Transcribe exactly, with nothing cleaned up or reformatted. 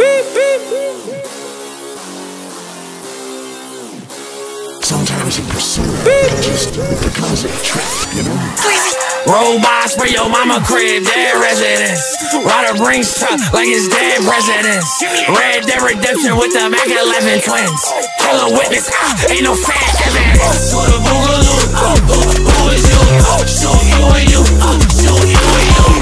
Sometimes in pursuit it just becomes a trap, you know? Robots for your mama crib, dead residence. Ryder brings truck like it's dead residence. Red Dead Redemption with the Mac eleven twins. Killer witness, ah, ain't no fat evidence. To the Boogaloo, who is you? Shoot you and you, shoot you and you.